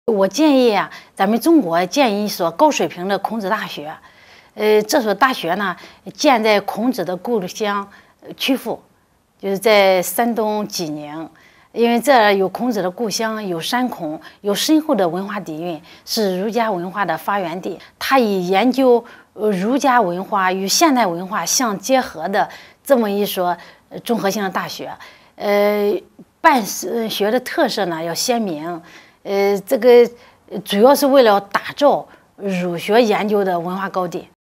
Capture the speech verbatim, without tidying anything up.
我建议啊，咱们中国建一所高水平的孔子大学。呃，这所大学呢，建在孔子的故乡曲阜，就是在山东济宁。因为这儿有孔子的故乡，有山孔，有深厚的文化底蕴，是儒家文化的发源地。他以研究呃儒家文化与现代文化相结合的这么一所综合性的大学。呃，办学的特色呢要鲜明。呃，这个主要是为了打造儒学研究的文化高地。